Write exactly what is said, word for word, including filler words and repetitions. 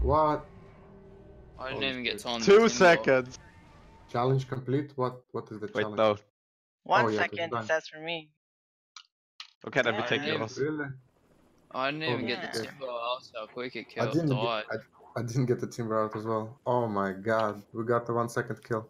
What? I didn't Oh, even get time. Two seconds. Challenge complete? What? What is the Wait, challenge? no. One Oh, yeah, it was second, done. it says for me. Okay, let me Yeah. take Yeah. yours. Really? I didn't even get the Yeah. timber. That's how quick it I killed. didn't. Died. Get, I, I didn't get the timber out as well. Oh my god, we got the one second kill.